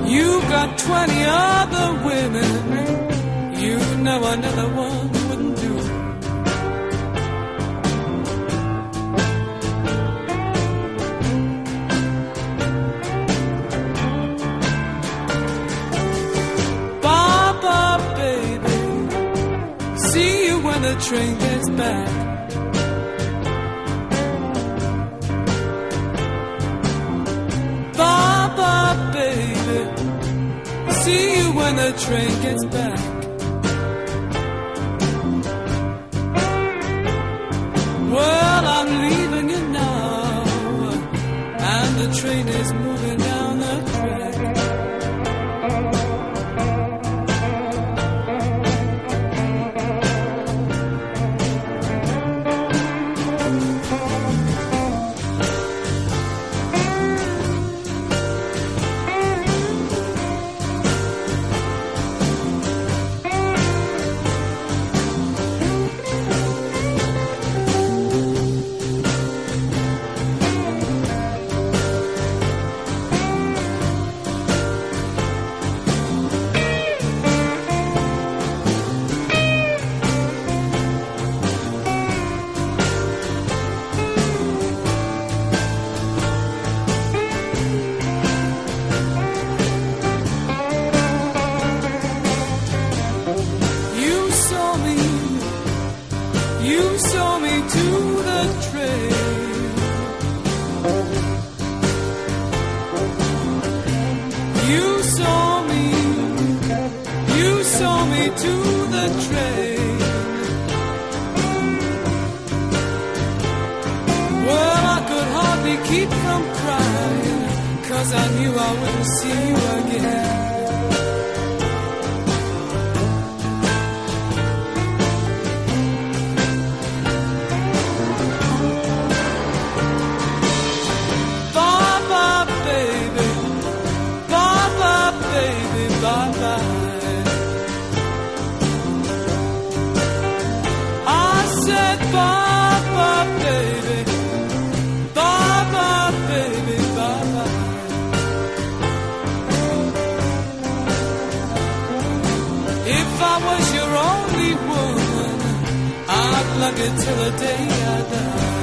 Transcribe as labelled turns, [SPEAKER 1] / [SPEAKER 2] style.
[SPEAKER 1] You got 20 other women. You know another one wouldn't do. Baba, baby, see you when the train gets back. Baba, baby, see you when the train gets back. Well, I'm leaving you now, and the train is moving down the track. You saw me to the train. You saw me to the train. Well, I could hardly keep from crying, 'cause I knew I wouldn't see you again. If I was your only woman, I'd love you till the day I die.